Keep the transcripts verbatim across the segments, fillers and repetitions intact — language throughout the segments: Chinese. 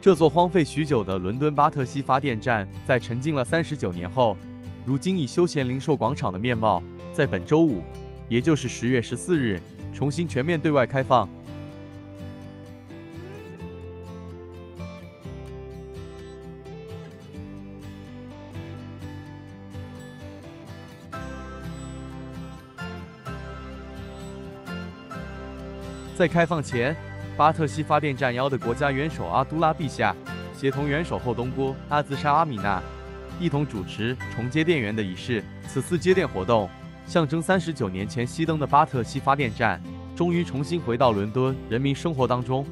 这座荒废许久的伦敦巴特西发电站，在沉浸了三十九年后，如今以休闲零售广场的面貌，在本周五，也就是十月十四日，重新全面对外开放。在开放前，巴特西发电站邀的国家元首阿都拉陛下，协同元首后东姑阿兹莎阿米娜，一同主持重接电源的仪式。此次接电活动，象征三十九年前熄灯的巴特西发电站，终于重新回到伦敦人民生活当中。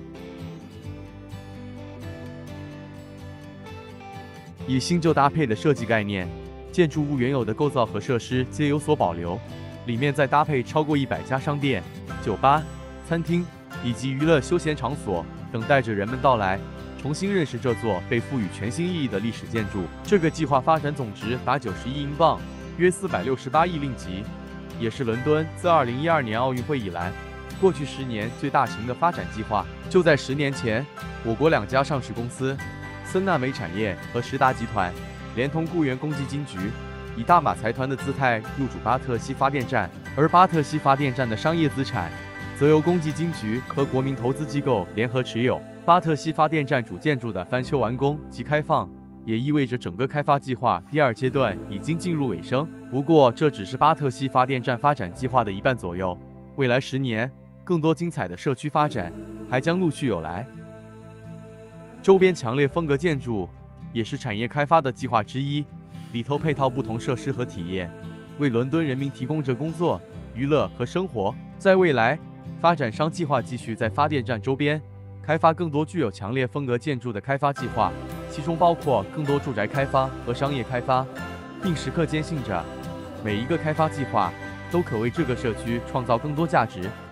以新旧搭配的设计概念，建筑物原有的构造和设施皆有所保留，里面再搭配超过一百家商店、酒吧、餐厅以及娱乐休闲场所，等待着人们到来，重新认识这座被赋予全新意义的历史建筑。这个计划发展总值达九十亿英镑，约四百六十八亿令吉，也是伦敦自二零一二年奥运会以来，过去十年最大型的发展计划。就在十年前，我国两家上市公司森纳美产业和实达集团，连同雇员公积金局，以大马财团的姿态入主巴特西发电站，而巴特西发电站的商业资产，则由公积金局和国民投资机构联合持有。巴特西发电站主建筑的翻修完工及开放，也意味着整个开发计划第二阶段已经进入尾声。不过，这只是巴特西发电站发展计划的一半左右，未来十年，更多精彩的社区发展还将陆续有来。周边强烈风格建筑也是产业开发的计划之一，里头配套不同设施和体验，为伦敦人民提供着工作、娱乐和生活。在未来，发展商计划继续在发电站周边开发更多具有强烈风格建筑的开发计划，其中包括更多住宅开发和商业开发，并时刻坚信着每一个开发计划都可为这个社区创造更多价值。